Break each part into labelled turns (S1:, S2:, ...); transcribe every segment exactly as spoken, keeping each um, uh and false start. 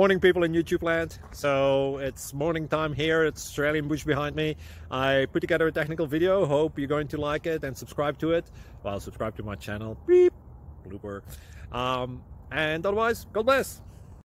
S1: Morning, people in YouTube land. So it's morning time here. It's Australian bush behind me. I put together a technical video. Hope you're going to like it and subscribe to it. Well, subscribe to my channel. Beep. Blooper. Um, and otherwise, God bless.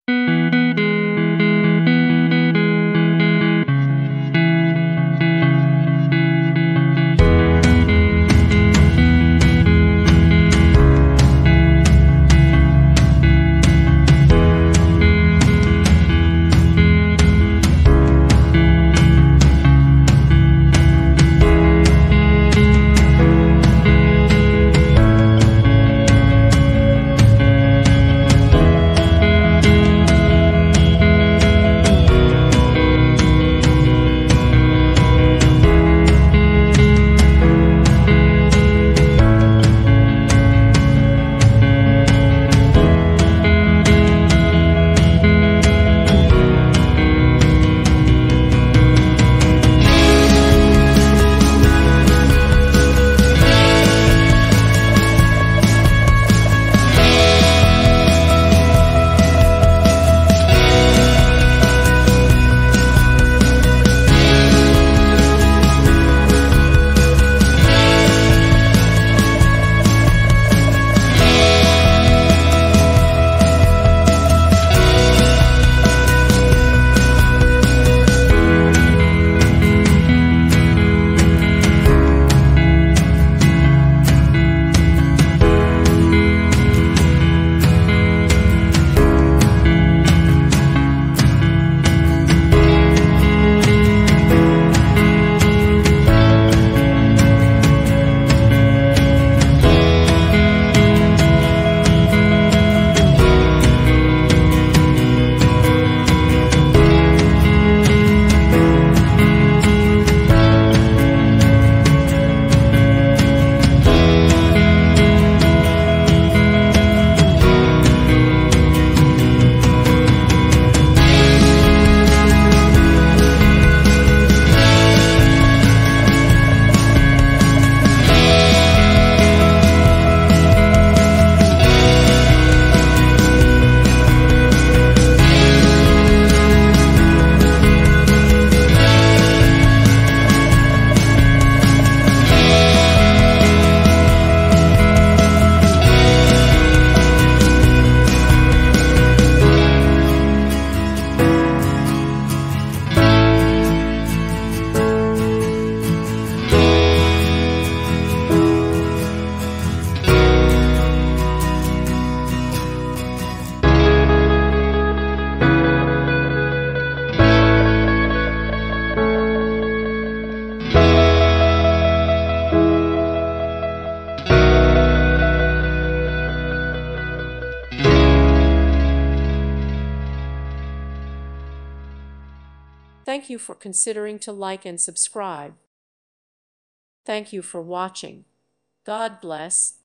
S2: Thank you for considering to like and subscribe. Thank you for watching. God bless.